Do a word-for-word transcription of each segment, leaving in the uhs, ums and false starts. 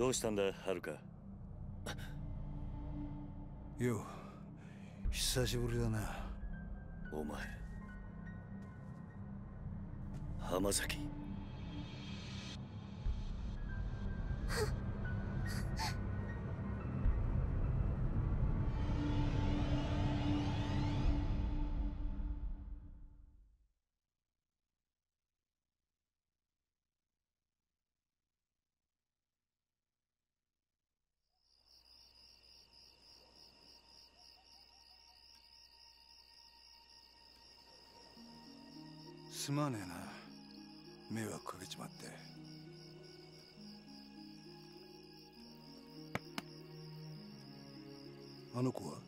どうしたんだ、はるか。 よ、久しぶりだな。 お前、浜崎。 すまねえな、迷惑かけちまって。あの子は？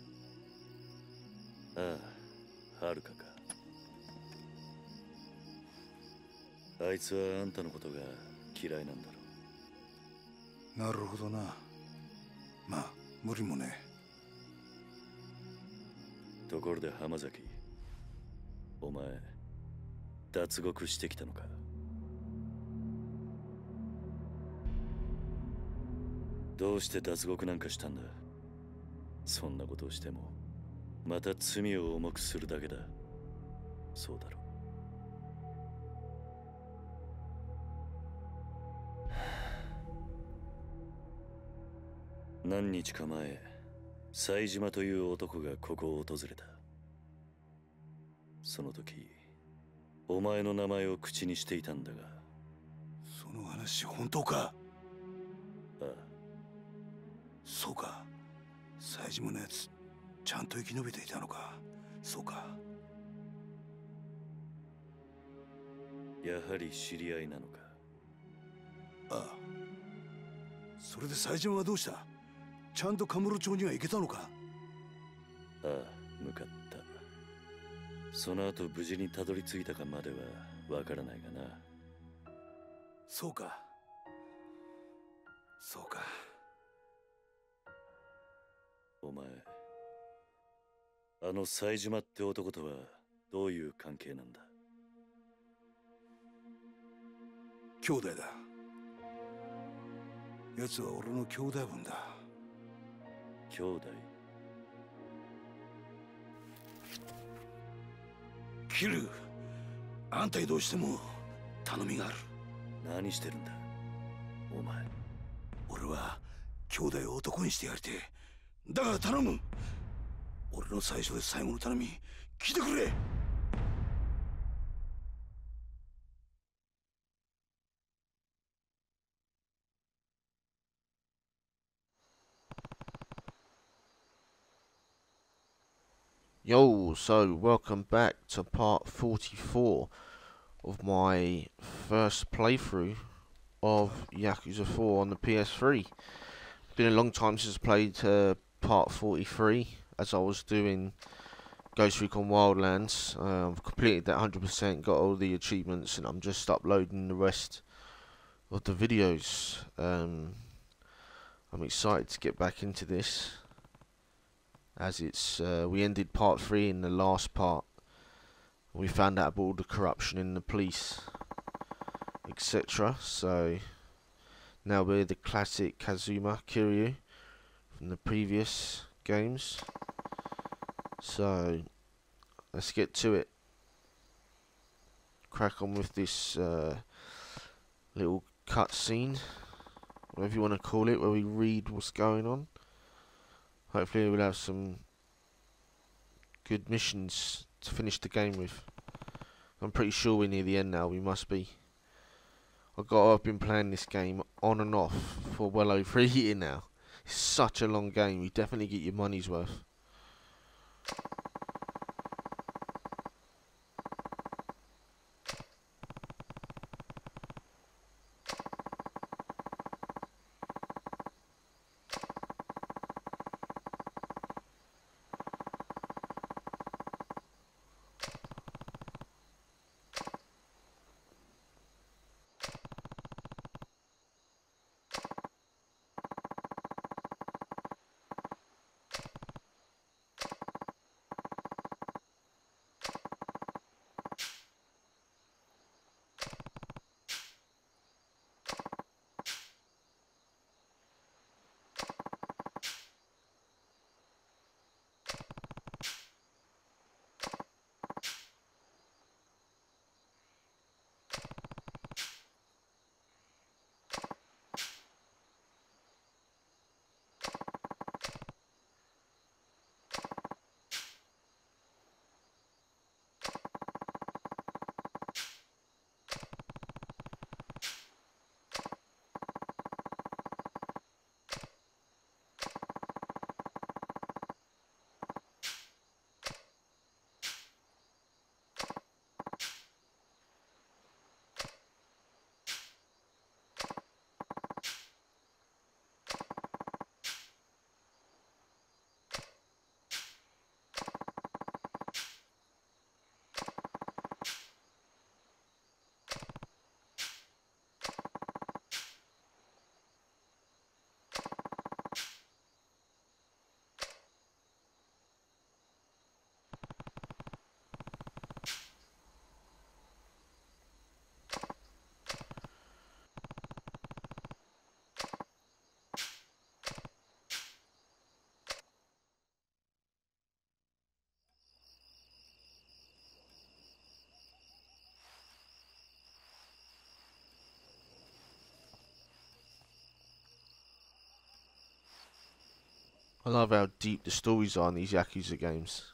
ああ、はるかか。あいつはあんたのことが嫌いなんだろ。 なるほどな。まあ無理もねえ。ところで浜崎、お前脱獄してきたのか？どうして脱獄なんかしたんだ？そんなことをしてもまた罪を重くするだけだ。そうだろう。何日か前、冴島という男がここを訪れた。その時お前の名前を口にしていたんだが。 その話本当か？ ああ、 そうか。冴島のやつちゃんと生き延びていたのか。そうか。 やはり知り合いなのか？ ああ。それで冴島はどうした？ちゃんとカムロ町には行けたのか？ ああ、向かった。その後無事にたどり着いたかまではわからないがな。 そうか。そうか。 お前、あの冴島って男とはどういう関係なんだ？ 兄弟だ。奴は俺の兄弟分だ。 兄弟？ キル、あんたにどうしても頼みがある。 何してるんだお前。 俺は兄弟を男にしてやりてえ。だから頼む。俺の最初で最後の頼み聞いてくれ。 Yo, so welcome back to part forty-four of my first playthrough of Yakuza four on the P S three. Been a long time since I played uh, part forty-three, as I was doing Ghost Recon Wildlands. Uh, I've completed that one hundred percent, got all the achievements, and I'm just uploading the rest of the videos. Um, I'm excited to get back into this, as it's uh, we ended part three in the last part. We found out about all the corruption in the police, et cetera. So now we're the classic Kazuma, Kiryu from the previous games. So let's get to it. Crack on with this uh, little cutscene, whatever you want to call it, where we read what's going on. Hopefully we'll have some good missions to finish the game with. I'm pretty sure we're near the end now. We must be. I've got. I've been playing this game on and off for well over a year now. It's such a long game. You definitely get your money's worth. I love how deep the stories are in these Yakuza games.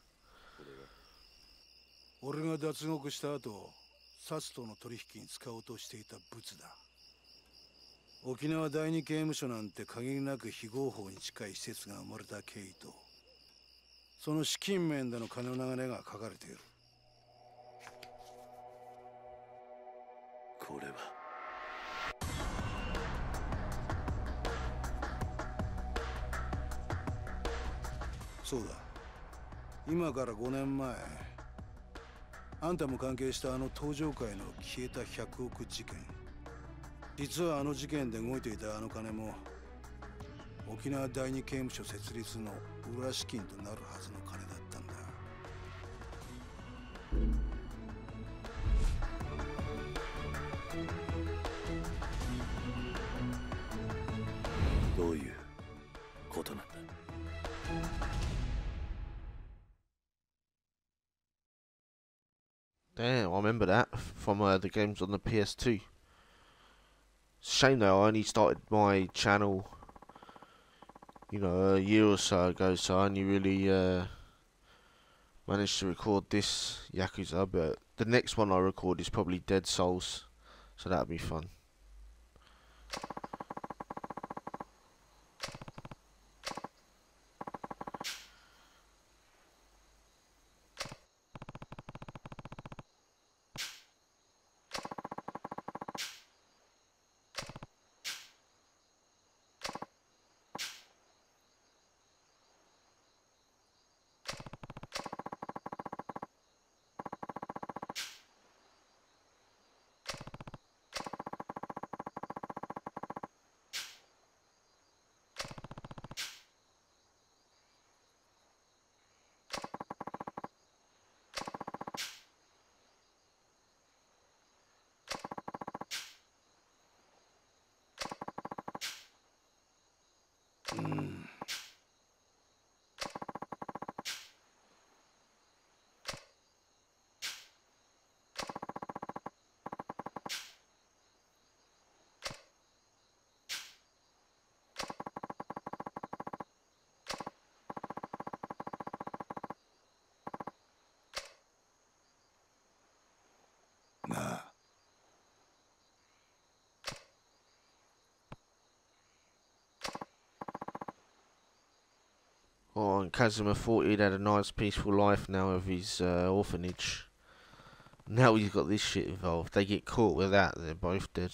俺が脱獄した後、サツとの取引に使おうとしていたブツだ。沖縄第二刑務所なんて限りなく非合法に近い施設が生まれた経緯と、その資金面での金の流れが書かれている。 これはそうだ。今からごねんまえ、あんたも関係したあの登場界の消えたひゃくおく事件。実はあの事件で動いていたあの金も沖縄第二刑務所設立の裏資金となるはずの金だったんだ。 どういうことなんだ。 Damn, I remember that from uh, the games on the P S two. Shame though, I only started my channel, you know, a year or so ago, so I only really uh, managed to record this Yakuza, but the next one I record is probably Dead Souls, so that'll be fun. Oh, and Kazuma thought he'd had a nice peaceful life now of his uh, orphanage. Now he's got this shit involved. They get caught with that, they're both dead.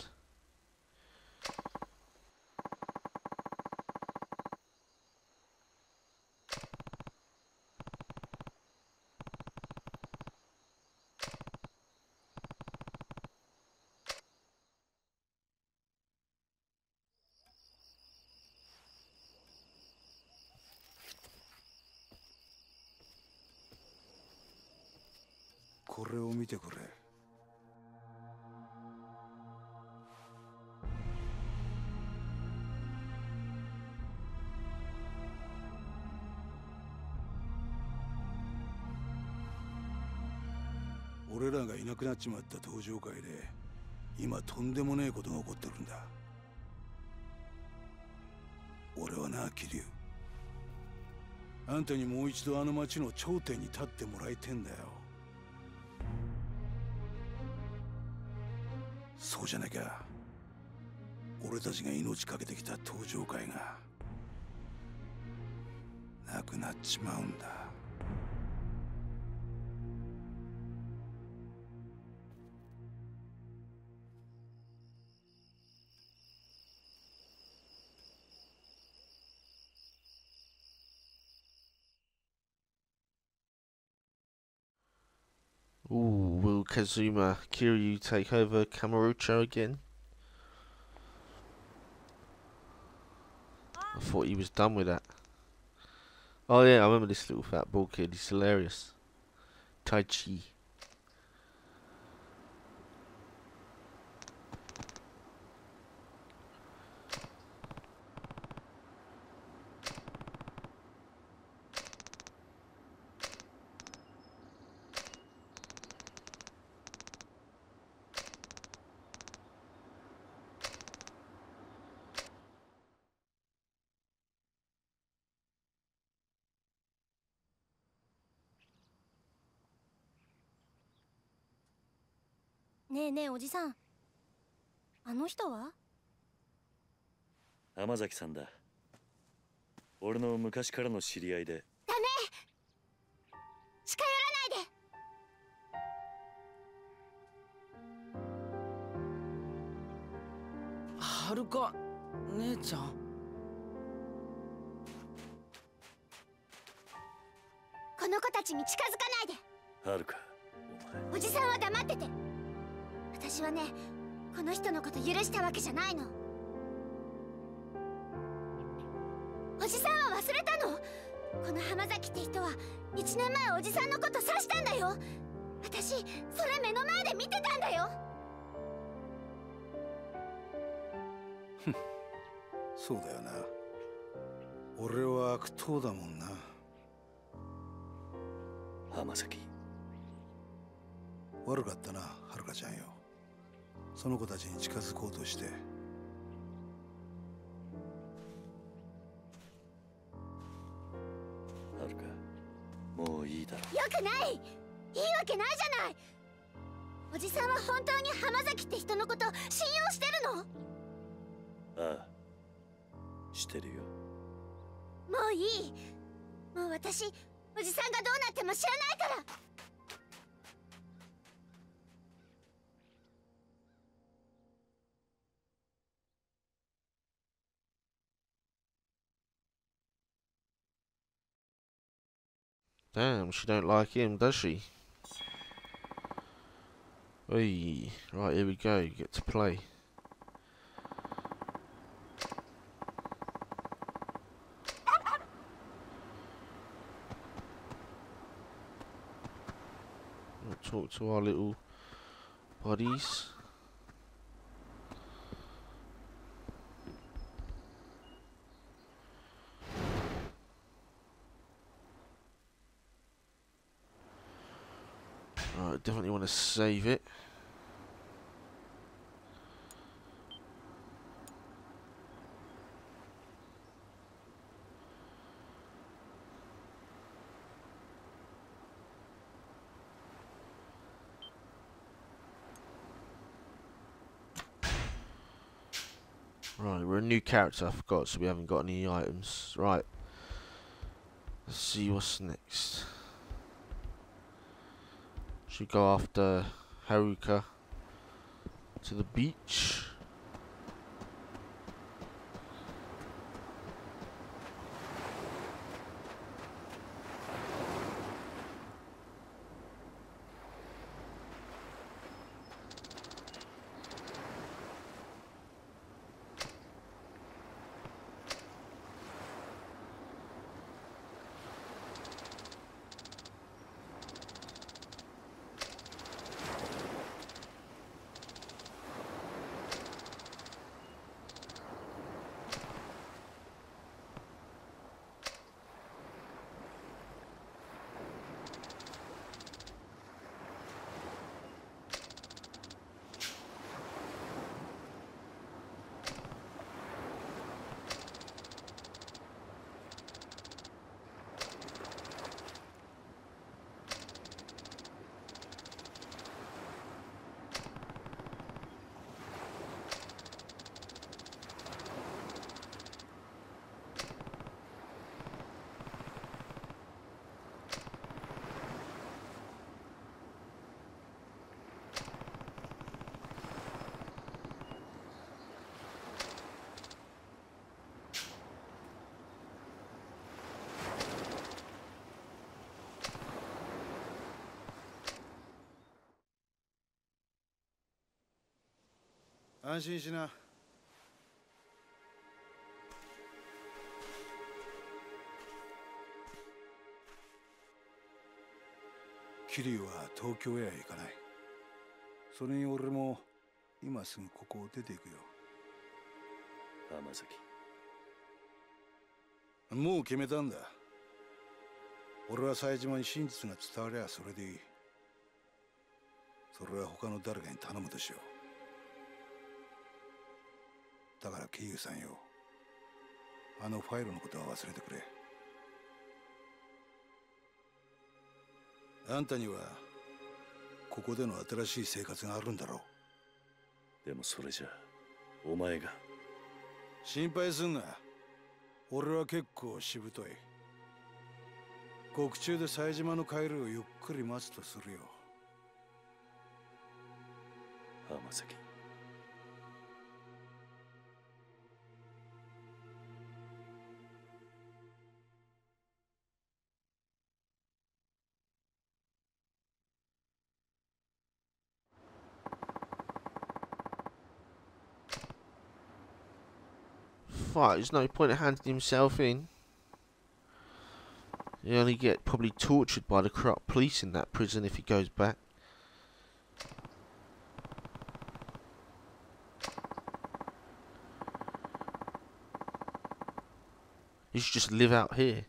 これを見てくれ。俺らがいなくなっちまった登場界で今とんでもねえことが起こってるんだ。俺はな、桐生、あんたにもう一度あの町の頂点に立ってもらいてんだよ。そうじゃなきゃ俺たちが命かけてきた登場界がなくなっちまうんだ。 Ooh, will Kazuma Kiryu take over Kamurocho again? I thought he was done with that. Oh yeah, I remember this little fat bald kid, he's hilarious. Tai Chi. ねえねえおじさん、あの人は？ 浜崎さんだ。俺の昔からの知り合いで。 ダメ、近寄らないで。 はるか姉ちゃん。 この子たちに近づかないで。 はるか、お前。 おじさんは黙ってて。私はね、この人のこと許したわけじゃないの。おじさんは忘れたの？この浜崎って人はいちねんまえおじさんのこと刺したんだよ。私それ目の前で見てたんだよ。 そうだよな。俺は悪党だもんな。 浜崎、 悪かったな、はるかちゃんよ。その子たちに近づこうとして。 はるか、もういいだろ。 よくない。いいわけないじゃない。おじさんは本当に浜崎って人のこと信用してるの？ ああ、してるよ。 もういい。もう私、おじさんがどうなっても知らないから。 Damn, she don't like him, does she? Hey, right, here we go. You get to play. We'll talk to our little buddies. Right, definitely want to save it. Right, we're a new character, I forgot, so we haven't got any items. Right, let's see what's next. Should go after Haruka to the beach. Anjin 安心しな。桐生は東京へは行かない。それに俺も今すぐここを出ていくよ。 浜崎、 もう決めたんだ。俺は冴島に真実が伝わりゃそれでいい。それは他の誰かに頼むとしよう。だから桐生さんよ、あのファイルのことは忘れてくれ。あんたにはここでの新しい生活があるんだろでもそれじゃお前が。 心配すんな。俺は結構しぶとい。獄中で冴島の帰りをゆっくり待つとするよ。 浜崎。 Right, there's no point in handing himself in. He'll only get probably tortured by the corrupt police in that prison if he goes back. He should just live out here.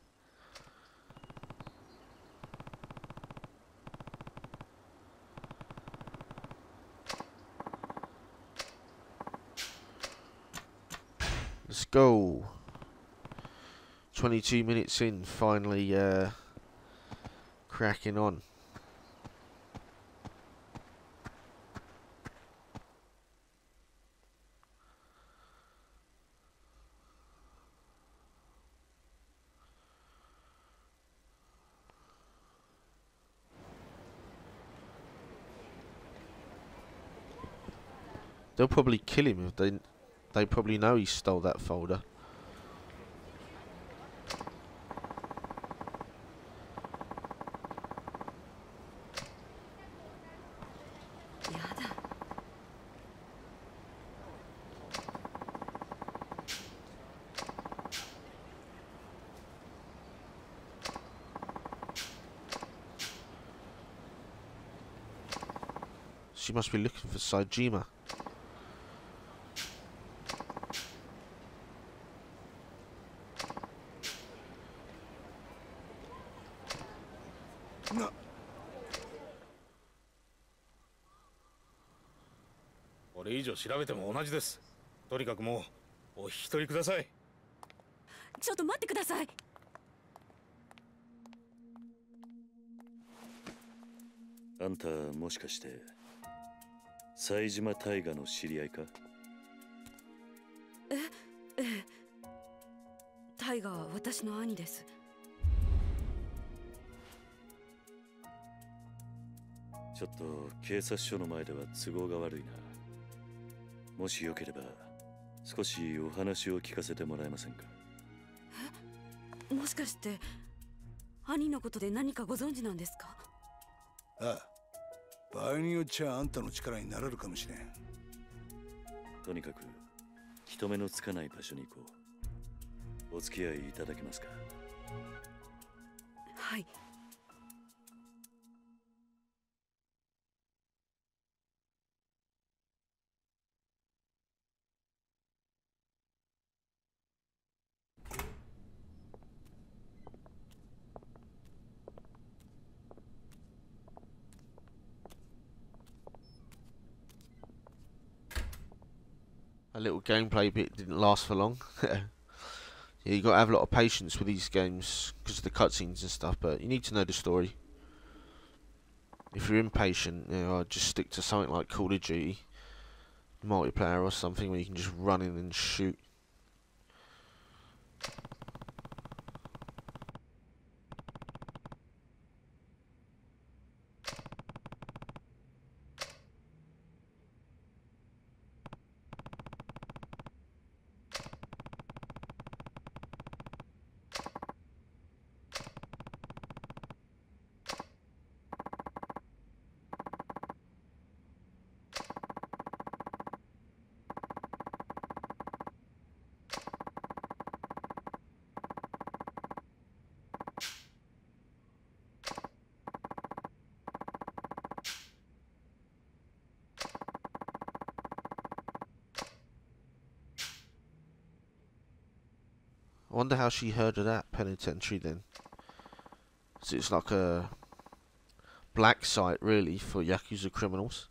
Let's go. twenty-two minutes in, finally uh, cracking on. They'll probably kill him if they they probably know he stole that folder. She must be looking for Saejima. No. これ以上調べても同じです。とにかくもうお引き取りください。 ちょっと待ってください。 あんたもしかして冴島大河の知り合いか？ え、ええ。大河は私の兄です。 ちょっと警察署の前では都合が悪いな。もしよければ少しお話を聞かせてもらえませんか？ え、もしかして兄のことで何かご存知なんですか？ ああ、場合によっちゃあんたの力になれるかもしれん。 とにかく人目のつかない場所に行こう。お付き合いいただけますか？ はい。 A little gameplay bit didn't last for long. Yeah, you got to have a lot of patience with these games because of the cutscenes and stuff, but you need to know the story. If you're impatient, you know, I'd just stick to something like Call of Duty multiplayer or something where you can just run in and shoot. I wonder how she heard of that penitentiary then. So it's like a black site really for Yakuza criminals.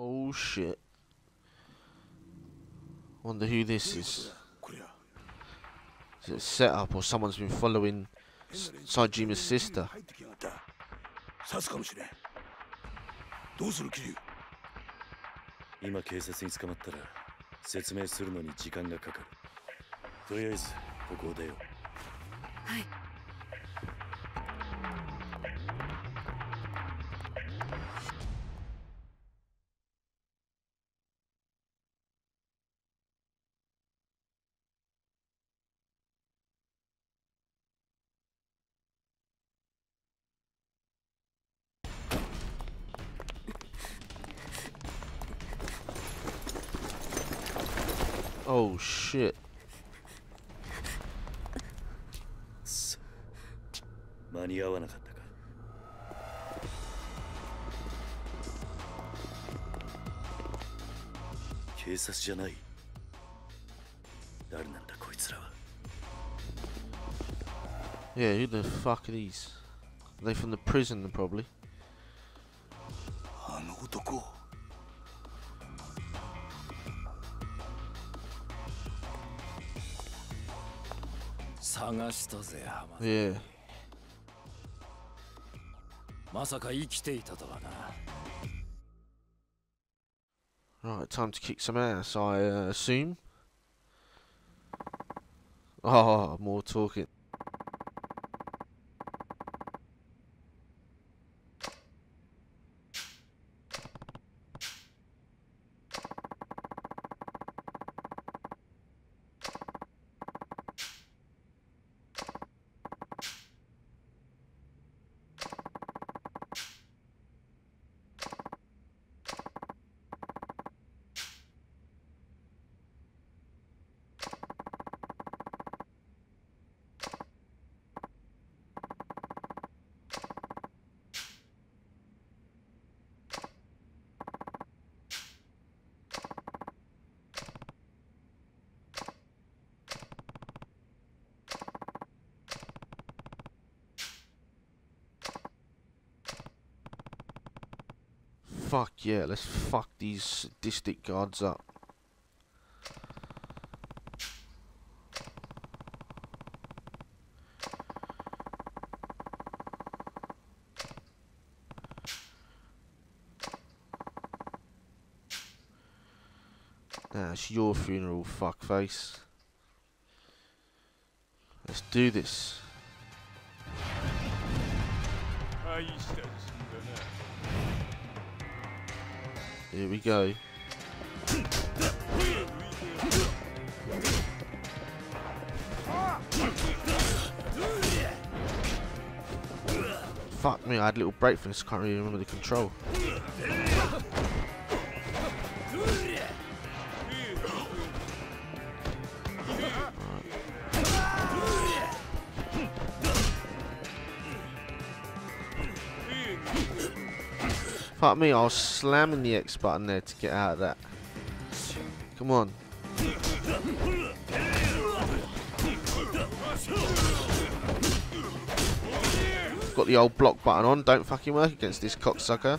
Oh shit. Wonder who this is. Is it a setup or someone's been following Sajima's sister? 今警察に捕まったら説明するのに時間がかかる。とりあえずここを出よう。 はい。 Oh shit. 間に合わなかったか。警察じゃない。誰なんだこいつらは。 Yeah, who the fuck are these? Are they from the prison probably? あの男。 探したぜ、浜田。 Yeah. まさか生きていたとはな。 Right, time to kick some ass, I uh, assume. Oh, more talking. Fuck yeah, let's fuck these sadistic guards up. Nah, it's your funeral, fuckface. Let's do this. Here we go. Fuck me, I had a little break for this, can't really remember the control. Fuck me, I was slamming the X button there to get out of that. Come on. Got the old block button on, don't fucking work against this cocksucker.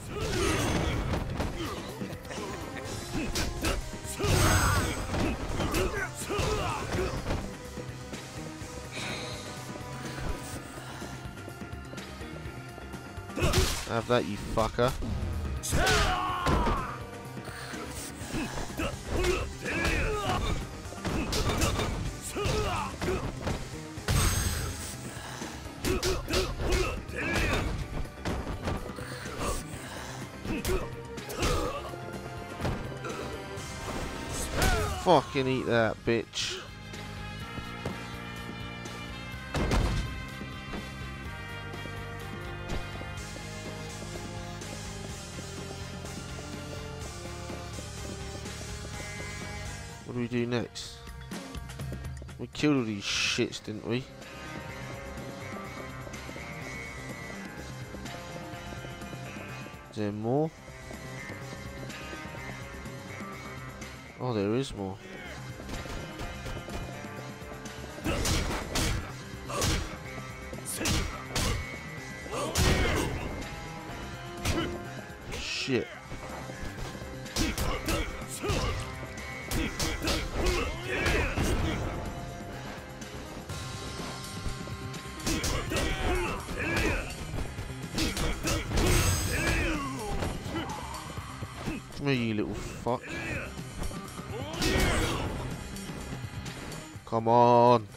Have that, you fucker. Fucking eat that, bitch. What do we do next? We killed all these shits, didn't we? Is there more? Oh, there is more. Shit. Come here, you little fuck. Come on.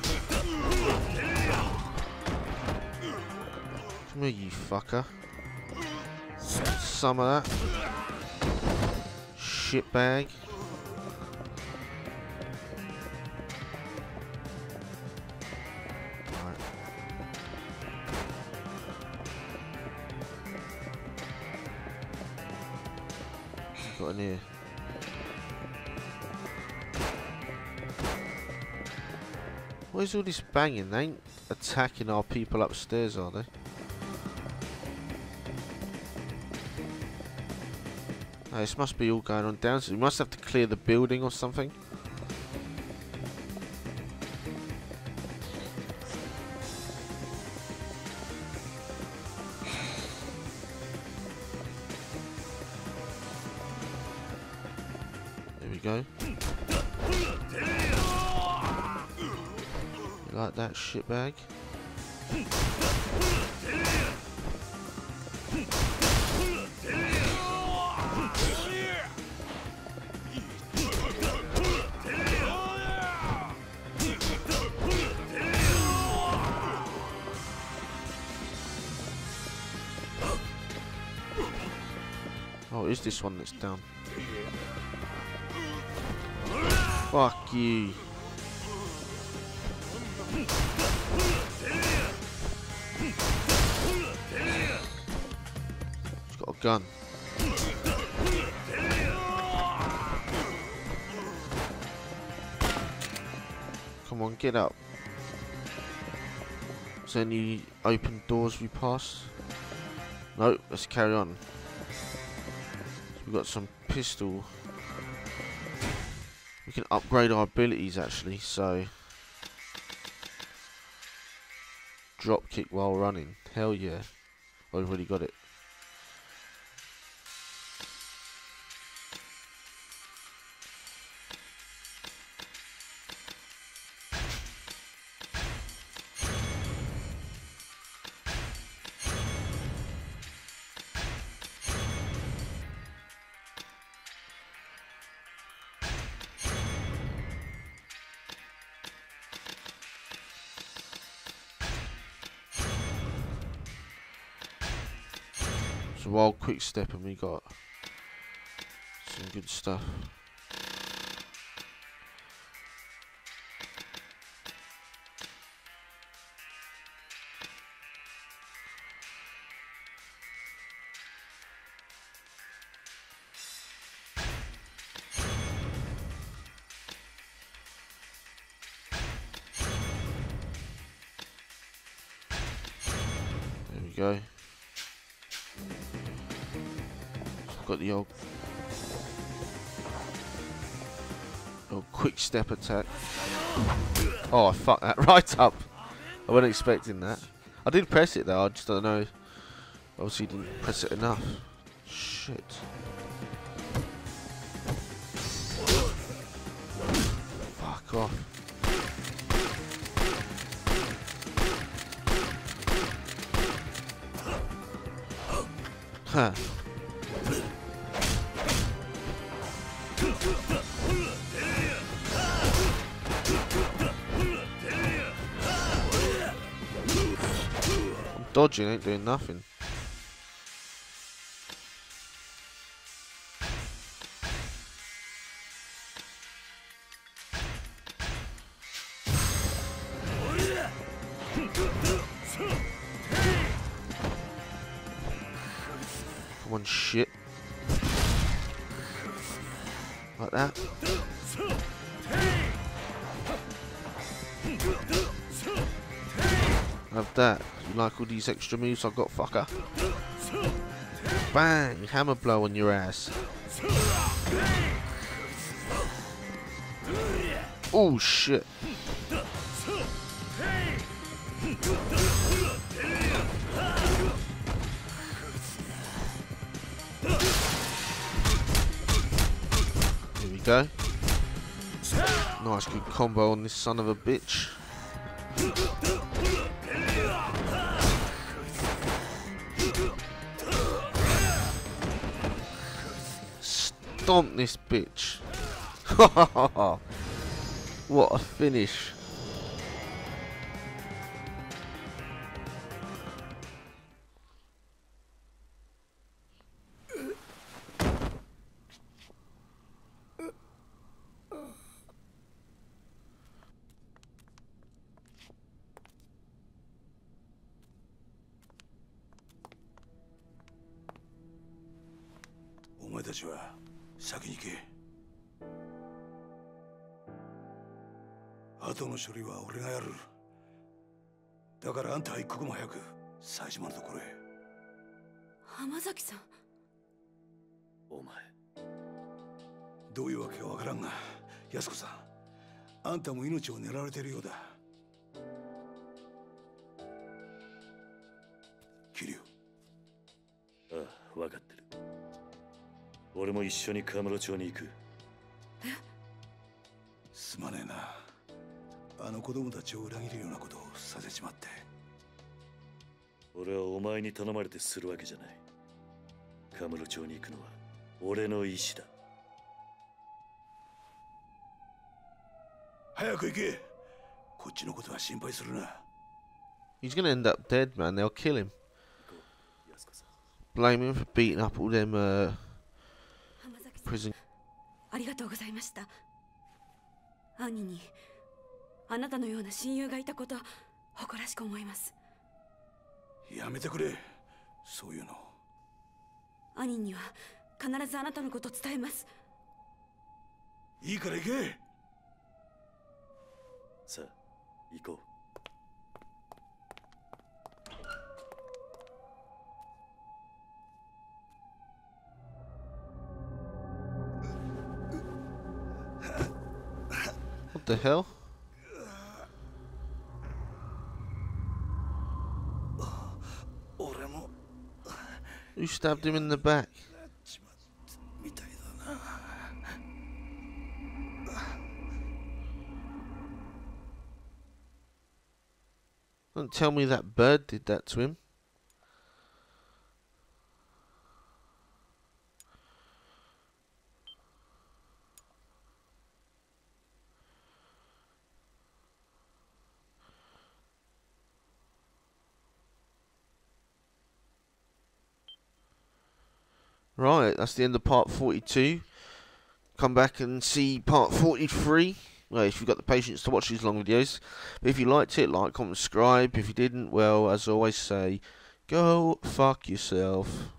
Come here, you fucker. Some of that. Shitbag. Right. Got in here. What is all this banging? They ain't attacking our people upstairs, are they? Oh, this must be all going on downstairs. We must have to clear the building or something. There we go. You like that shitbag? Oh, is this one that's down? Fuck you. He's got a gun. Come on, get up. Is there any open doors we pass? No, let's carry on. We've got some pistol. We can upgrade our abilities actually, so drop kick while running. Hell yeah. I've already got it. So while quick step and we got some good stuff. There we go. Got the old, old quick step attack. Oh, I fucked that right up. I wasn't expecting that. I did press it though, I just don't know. Obviously didn't press it enough. Shit. Fuck off. Huh. I'm dodging, ain't doing nothing. Come on, shit. Like that. Have that. You like all these extra moves I've got, fucker? Bang! Hammer blow on your ass. Oh shit. Here we go. Nice good combo on this son of a bitch. stomp this bitch. What a finish. お前たちは先に行け。後の処理は俺がやる。だからあんたは一刻も早く冴島のところへ。 浜崎さん。 お前どういうわけかわからんが、安子さん、あんたも命を狙われているようだ。桐生。 ああ、分かってる。俺も一緒にカムロ町に行く。 え？ すまねえな。あの子供たちを裏切るようなことをさせちまって。 俺はお前に頼まれてするわけじゃない。カムロ町に行くのは俺の意志だ。 早く行け。こっちのことは心配するな。 He's gonna end up dead, man. They'll kill him. Blame him for beating up all them uh, prison. ありがとうございました。兄にあなたのような親友がいたこと誇らしく思います。 やめてくれ、そういうの。 兄には必ずあなたのこと伝えます。 いいから行け。 さあ行こう。 What the hell? Who stabbed him in the back? Don't tell me that bird did that to him. Right, that's the end of part forty-two. Come back and see part forty-three. Well, if you've got the patience to watch these long videos. But if you liked it, like, comment, subscribe. If you didn't, well, as I always say, go fuck yourself.